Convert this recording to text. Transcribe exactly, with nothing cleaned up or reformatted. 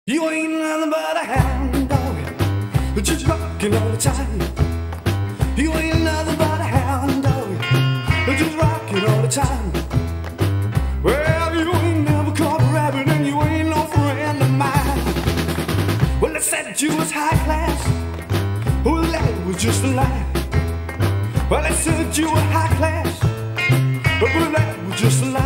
You ain't nothing but a hound dog, just rocking all the time. You ain't nothing but a hound dog, just rocking all the time. Well, you ain't never caught a rabbit and you ain't no friend of mine. Well, I said you was high class, well, that was just a lie. Well, I said you were high class, but that was just a lie.